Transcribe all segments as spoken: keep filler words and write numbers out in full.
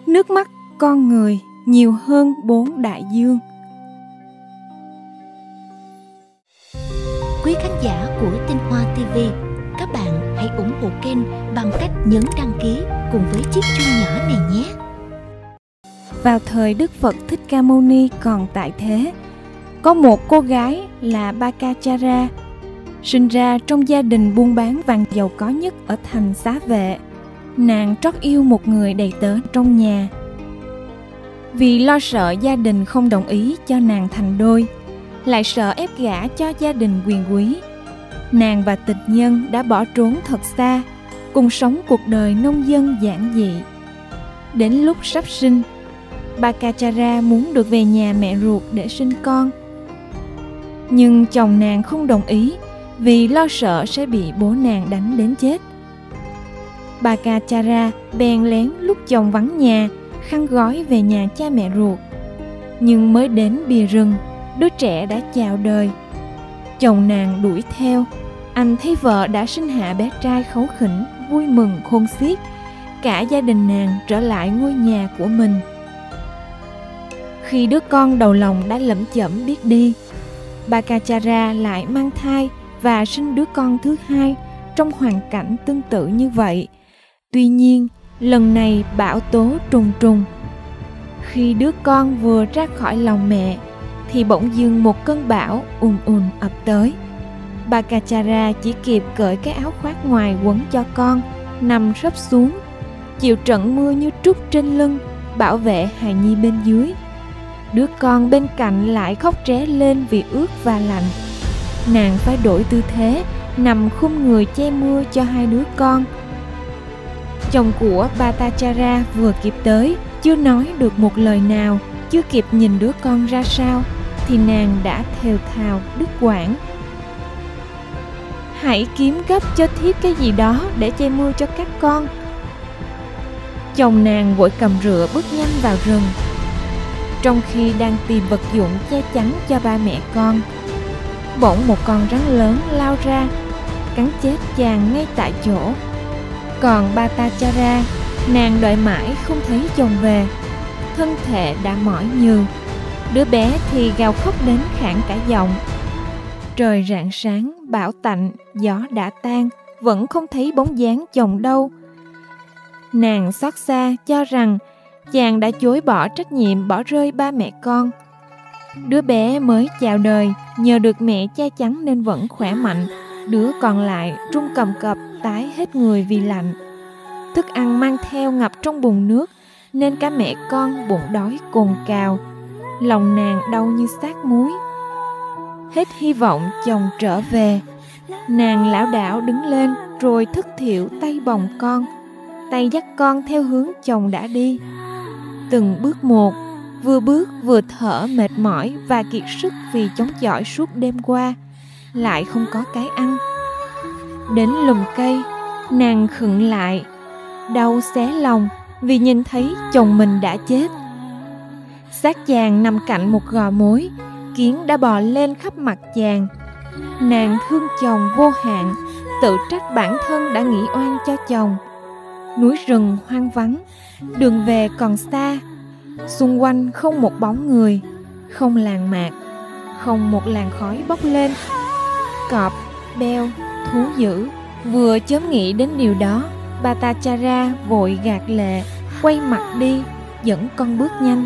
nước mắt con người nhiều hơn bốn đại dương. Quý khán giả của Tinh Hoa ti vi, các bạn hãy ủng hộ kênh bằng cách nhấn đăng ký cùng với chiếc chuông nhỏ này nhé. Vào thời Đức Phật Thích Ca Mâu Ni còn tại thế, có một cô gái là Bhattacharya, sinh ra trong gia đình buôn bán vàng giàu có nhất ở thành Xá Vệ. Nàng trót yêu một người đầy tớ trong nhà. Vì lo sợ gia đình không đồng ý cho nàng thành đôi, lại sợ ép gả cho gia đình quyền quý, nàng và tịch nhân đã bỏ trốn thật xa, cùng sống cuộc đời nông dân giản dị. Đến lúc sắp sinh, Bhattacharya muốn được về nhà mẹ ruột để sinh con. Nhưng chồng nàng không đồng ý vì lo sợ sẽ bị bố nàng đánh đến chết. Bhattacharya bèn lén lúc chồng vắng nhà, khăn gói về nhà cha mẹ ruột. Nhưng mới đến bìa rừng, đứa trẻ đã chào đời. Chồng nàng đuổi theo, anh thấy vợ đã sinh hạ bé trai kháu khỉnh, vui mừng khôn xiết. Cả gia đình nàng trở lại ngôi nhà của mình. Khi đứa con đầu lòng đã lẩm chẩm biết đi, Bhattacharya lại mang thai và sinh đứa con thứ hai trong hoàn cảnh tương tự như vậy. Tuy nhiên, lần này bão tố trùng trùng. Khi đứa con vừa ra khỏi lòng mẹ, thì bỗng dưng một cơn bão ùn ùn ập tới. Bhattacharya chỉ kịp cởi cái áo khoác ngoài quấn cho con, nằm sấp xuống, chịu trận mưa như trút trên lưng, bảo vệ hài nhi bên dưới. Đứa con bên cạnh lại khóc ré lên vì ướt và lạnh. Nàng phải đổi tư thế, nằm khum người che mưa cho hai đứa con. Chồng của Bhattacharya vừa kịp tới, chưa nói được một lời nào, chưa kịp nhìn đứa con ra sao, thì nàng đã thều thào đứt quãng. Hãy kiếm gấp cho thiếp cái gì đó để che mưa cho các con. Chồng nàng vội cầm rựa bước nhanh vào rừng. Trong khi đang tìm vật dụng che chắn cho ba mẹ con, bỗng một con rắn lớn lao ra, cắn chết chàng ngay tại chỗ. Còn Bhattacharya, nàng đợi mãi không thấy chồng về, thân thể đã mỏi nhừ, đứa bé thì gào khóc đến khản cả giọng. Trời rạng sáng, bão tạnh, gió đã tan, vẫn không thấy bóng dáng chồng đâu. Nàng xót xa cho rằng chàng đã chối bỏ trách nhiệm bỏ rơi ba mẹ con. Đứa bé mới chào đời, nhờ được mẹ che chắn nên vẫn khỏe mạnh. Đứa còn lại run cầm cập, tái hết người vì lạnh. Thức ăn mang theo ngập trong bùn nước, nên cả mẹ con bụng đói cồn cào. Lòng nàng đau như xác muối. Hết hy vọng chồng trở về, nàng lảo đảo đứng lên rồi thất thiểu tay bồng con, tay dắt con theo hướng chồng đã đi. Từng bước một, vừa bước vừa thở mệt mỏi và kiệt sức vì chống chọi suốt đêm qua, lại không có cái ăn. Đến lùm cây, nàng khựng lại, đau xé lòng vì nhìn thấy chồng mình đã chết. Xác chàng nằm cạnh một gò mối, kiến đã bò lên khắp mặt chàng. Nàng thương chồng vô hạn, tự trách bản thân đã nghĩ oan cho chồng. Núi rừng hoang vắng, đường về còn xa, xung quanh không một bóng người, không làng mạc, không một làn khói bốc lên. Cọp, beo, thú dữ vừa chớm nghĩ đến điều đó, Bhattacharya vội gạt lệ, quay mặt đi, dẫn con bước nhanh.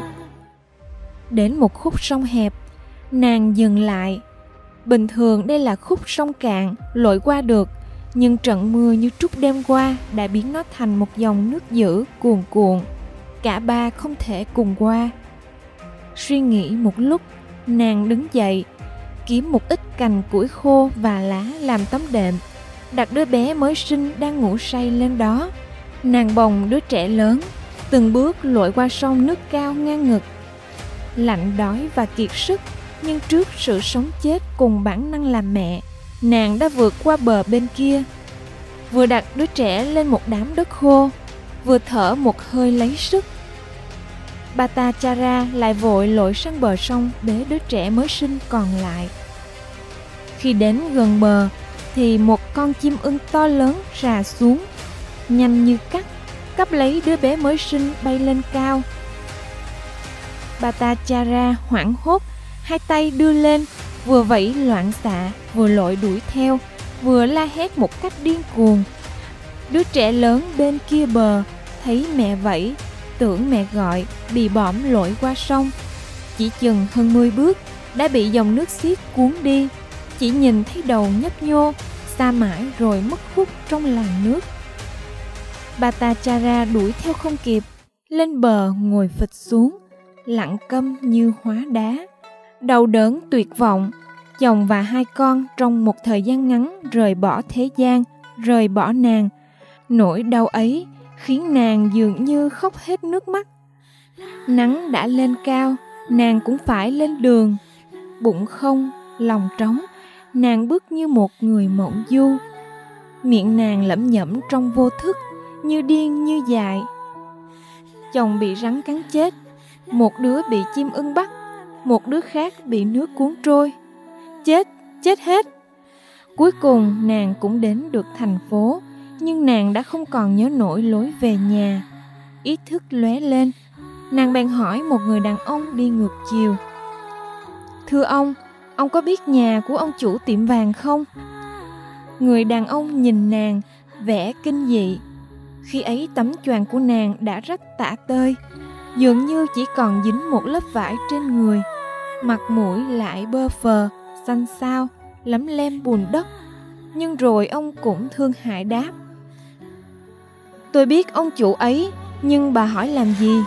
Đến một khúc sông hẹp, nàng dừng lại. Bình thường đây là khúc sông cạn, lội qua được, nhưng trận mưa như trút đêm qua đã biến nó thành một dòng nước dữ cuồn cuộn. Cả ba không thể cùng qua. Suy nghĩ một lúc, nàng đứng dậy, kiếm một ít cành củi khô và lá làm tấm đệm, đặt đứa bé mới sinh đang ngủ say lên đó. Nàng bồng đứa trẻ lớn, từng bước lội qua sông nước cao ngang ngực. Lạnh đói và kiệt sức, nhưng trước sự sống chết cùng bản năng làm mẹ, nàng đã vượt qua bờ bên kia. Vừa đặt đứa trẻ lên một đám đất khô, vừa thở một hơi lấy sức. Bhattacharya lại vội lội sang bờ sông bế đứa trẻ mới sinh còn lại. Khi đến gần bờ thì một con chim ưng to lớn rà xuống, nhanh như cắt, cắp lấy đứa bé mới sinh bay lên cao. Bhattacharya hoảng hốt, hai tay đưa lên, vừa vẫy loạn xạ, vừa lội đuổi theo, vừa la hét một cách điên cuồng. Đứa trẻ lớn bên kia bờ thấy mẹ vẫy, tưởng mẹ gọi, bị bõm lội qua sông. Chỉ chừng hơn mười bước đã bị dòng nước xiết cuốn đi, chỉ nhìn thấy đầu nhấp nhô, xa mãi rồi mất hút trong làn nước. Bhattacharya đuổi theo không kịp, lên bờ ngồi phịch xuống, lặng câm như hóa đá. Đau đớn tuyệt vọng, chồng và hai con trong một thời gian ngắn rời bỏ thế gian, rời bỏ nàng. Nỗi đau ấy khiến nàng dường như khóc hết nước mắt. Nắng đã lên cao, nàng cũng phải lên đường. Bụng không, lòng trống, nàng bước như một người mộng du. Miệng nàng lẩm nhẩm trong vô thức, như điên như dại. Chồng bị rắn cắn chết, một đứa bị chim ưng bắt, một đứa khác bị nước cuốn trôi. Chết, chết hết. Cuối cùng nàng cũng đến được thành phố, nhưng nàng đã không còn nhớ nổi lối về nhà. Ý thức lóe lên, nàng bèn hỏi một người đàn ông đi ngược chiều: "Thưa ông, ông có biết nhà của ông chủ tiệm vàng không?" Người đàn ông nhìn nàng, vẻ kinh dị. Khi ấy tấm choàng của nàng đã rách tả tơi, dường như chỉ còn dính một lớp vải trên người. Mặt mũi lại bơ phờ, xanh xao, lấm lem bùn đất. Nhưng rồi ông cũng thương hại đáp: "Tôi biết ông chủ ấy, nhưng bà hỏi làm gì?"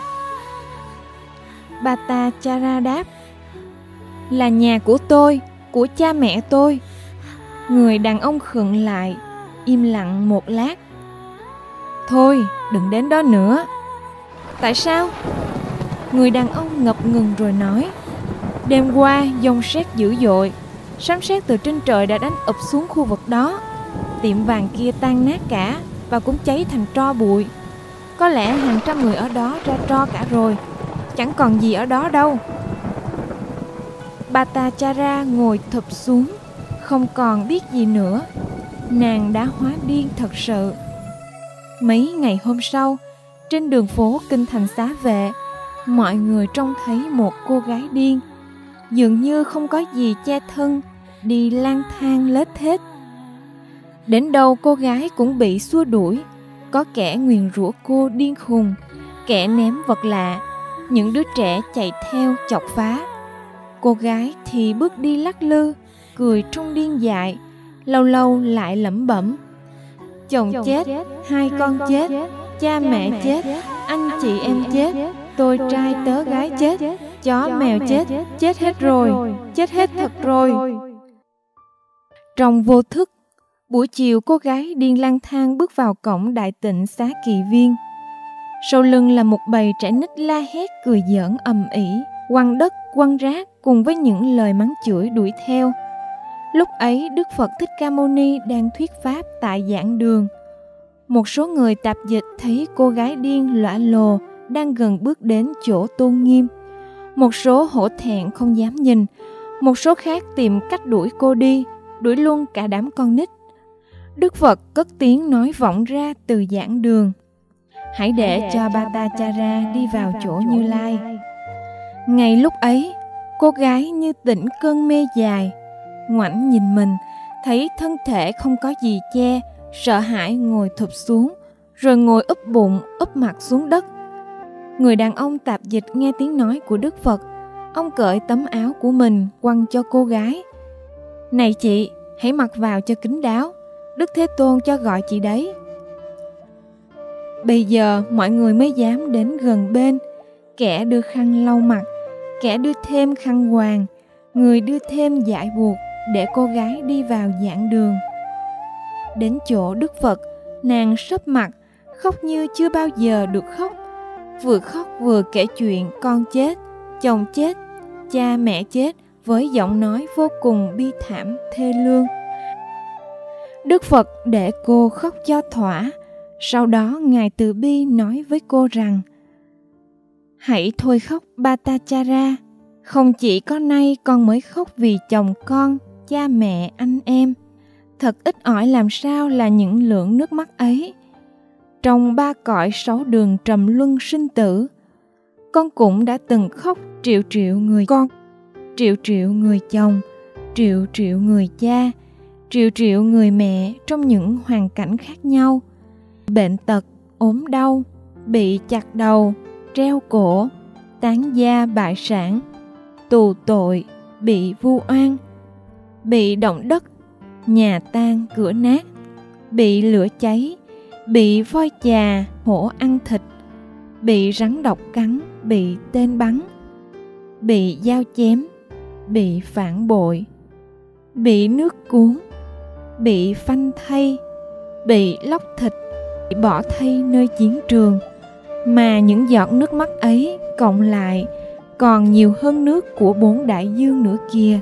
Bhattacharya đáp: "Là nhà của tôi, của cha mẹ tôi." Người đàn ông khựng lại, im lặng một lát. "Thôi, đừng đến đó nữa." "Tại sao?" Người đàn ông ngập ngừng rồi nói: "Đêm qua giông sét dữ dội, sấm sét từ trên trời đã đánh ụp xuống khu vực đó. Tiệm vàng kia tan nát cả và cũng cháy thành tro bụi. Có lẽ hàng trăm người ở đó ra tro cả rồi, chẳng còn gì ở đó đâu." Bhattacharya ngồi thụp xuống, không còn biết gì nữa. Nàng đã hóa điên thật sự. Mấy ngày hôm sau, trên đường phố kinh thành Xá Vệ, mọi người trông thấy một cô gái điên, dường như không có gì che thân, đi lang thang lết thết. Đến đâu cô gái cũng bị xua đuổi. Có kẻ nguyền rủa cô điên khùng, kẻ ném vật lạ, những đứa trẻ chạy theo chọc phá. Cô gái thì bước đi lắc lư, cười trong điên dại, lâu lâu lại lẩm bẩm: "Chồng chết, hai con chết, cha mẹ chết, anh chị em chết, tôi trai tớ gái chết, chó mèo chết, chết hết rồi, chết hết thật rồi." Trong vô thức, buổi chiều cô gái điên lang thang bước vào cổng đại tịnh Xá Kỳ Viên. Sau lưng là một bầy trẻ nít la hét cười giỡn ầm ĩ, quăng đất quăng rác cùng với những lời mắng chửi đuổi theo. Lúc ấy Đức Phật Thích Ca Mâu Ni đang thuyết pháp tại giảng đường. Một số người tạp dịch thấy cô gái điên lõa lồ đang gần bước đến chỗ tôn nghiêm. Một số hổ thẹn không dám nhìn, một số khác tìm cách đuổi cô đi, đuổi luôn cả đám con nít. Đức Phật cất tiếng nói vọng ra từ giảng đường: "Hãy để cho Bhattacharya đi vào chỗ Như Lai." Ngay lúc ấy, cô gái như tỉnh cơn mê dài, ngoảnh nhìn mình, thấy thân thể không có gì che, sợ hãi ngồi thụp xuống, rồi ngồi úp bụng, úp mặt xuống đất. Người đàn ông tạp dịch nghe tiếng nói của Đức Phật, ông cởi tấm áo của mình quăng cho cô gái: "Này chị, hãy mặc vào cho kín đáo, Đức Thế Tôn cho gọi chị đấy." Bây giờ mọi người mới dám đến gần bên, kẻ đưa khăn lau mặt, kẻ đưa thêm khăn quàng, người đưa thêm dải buộc để cô gái đi vào giảng đường. Đến chỗ Đức Phật, nàng sấp mặt, khóc như chưa bao giờ được khóc, vừa khóc vừa kể chuyện con chết, chồng chết, cha mẹ chết với giọng nói vô cùng bi thảm thê lương. Đức Phật để cô khóc cho thỏa, sau đó Ngài từ bi nói với cô rằng: "Hãy thôi khóc Bhattacharya, không chỉ có nay con mới khóc vì chồng con, cha mẹ, anh em. Thật ít ỏi làm sao là những lượng nước mắt ấy. Trong ba cõi sáu đường trầm luân sinh tử, con cũng đã từng khóc triệu triệu người con, triệu triệu người chồng, triệu triệu người cha, triệu triệu người mẹ trong những hoàn cảnh khác nhau. Bệnh tật, ốm đau, bị chặt đầu, treo cổ, tán gia bại sản, tù tội, bị vu oan, bị động đất, nhà tan cửa nát, bị lửa cháy, bị voi chà hổ ăn thịt, bị rắn độc cắn, bị tên bắn, bị dao chém, bị phản bội, bị nước cuốn, bị phanh thây, bị lóc thịt, bị bỏ thây nơi chiến trường, mà những giọt nước mắt ấy cộng lại còn nhiều hơn nước của bốn đại dương nữa kìa.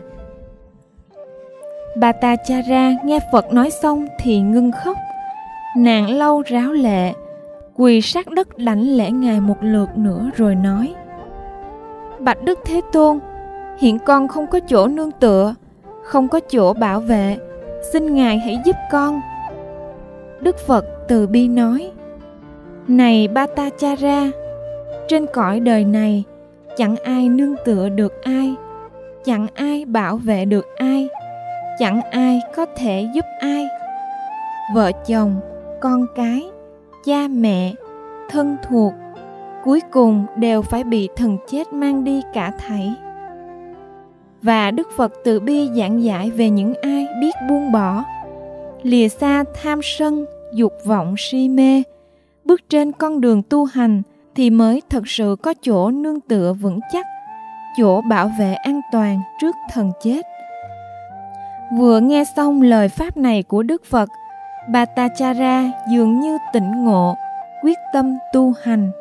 Bhattacharya nghe Phật nói xong thì ngưng khóc. Nàng lau ráo lệ, quỳ sát đất đảnh lễ Ngài một lượt nữa rồi nói: Bạch Đức Thế Tôn, hiện con không có chỗ nương tựa, không có chỗ bảo vệ, xin Ngài hãy giúp con. Đức Phật từ bi nói: Này Bhattacharya, trên cõi đời này chẳng ai nương tựa được ai, chẳng ai bảo vệ được ai, chẳng ai có thể giúp ai. Vợ chồng, con cái, cha mẹ, thân thuộc, cuối cùng đều phải bị thần chết mang đi cả thảy. Và Đức Phật từ bi giảng giải về những ai biết buông bỏ, lìa xa tham sân, dục vọng si mê, bước trên con đường tu hành thì mới thật sự có chỗ nương tựa vững chắc, chỗ bảo vệ an toàn trước thần chết. Vừa nghe xong lời pháp này của Đức Phật, Bhattacharya dường như tỉnh ngộ, quyết tâm tu hành.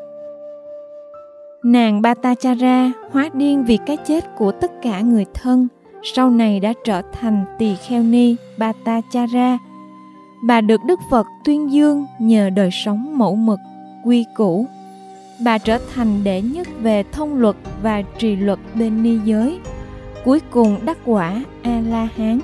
Nàng Bhattacharya hóa điên vì cái chết của tất cả người thân, sau này đã trở thành tỳ kheo ni Bhattacharya. Bà được Đức Phật tuyên dương nhờ đời sống mẫu mực, quy củ. Bà trở thành đệ nhất về thông luật và trì luật bên ni giới, cuối cùng đắc quả A-la-hán.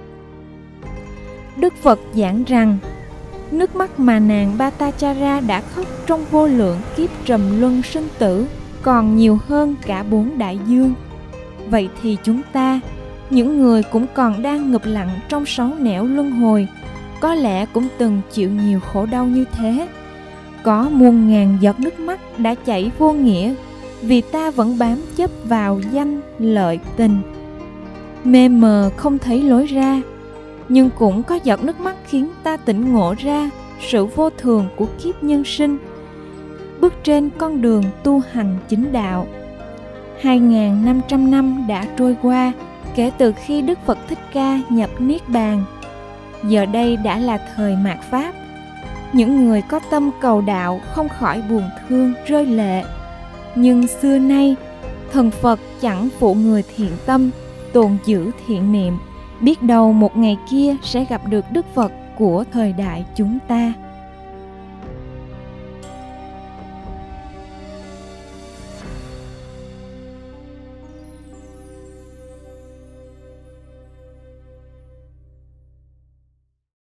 Đức Phật giảng rằng, nước mắt mà nàng Bhattacharya đã khóc trong vô lượng kiếp trầm luân sinh tử còn nhiều hơn cả bốn đại dương. Vậy thì chúng ta, những người cũng còn đang ngụp lặn trong sáu nẻo luân hồi, có lẽ cũng từng chịu nhiều khổ đau như thế. Có muôn ngàn giọt nước mắt đã chảy vô nghĩa vì ta vẫn bám chấp vào danh lợi tình, mê mờ không thấy lối ra. Nhưng cũng có giọt nước mắt khiến ta tỉnh ngộ ra sự vô thường của kiếp nhân sinh, bước trên con đường tu hành chính đạo. Hai nghìn năm trăm năm đã trôi qua kể từ khi Đức Phật Thích Ca nhập Niết Bàn. Giờ đây đã là thời mạt Pháp. Những người có tâm cầu đạo không khỏi buồn thương rơi lệ. Nhưng xưa nay, thần Phật chẳng phụ người thiện tâm, tồn giữ thiện niệm. Biết đâu một ngày kia sẽ gặp được Đức Phật của thời đại chúng ta.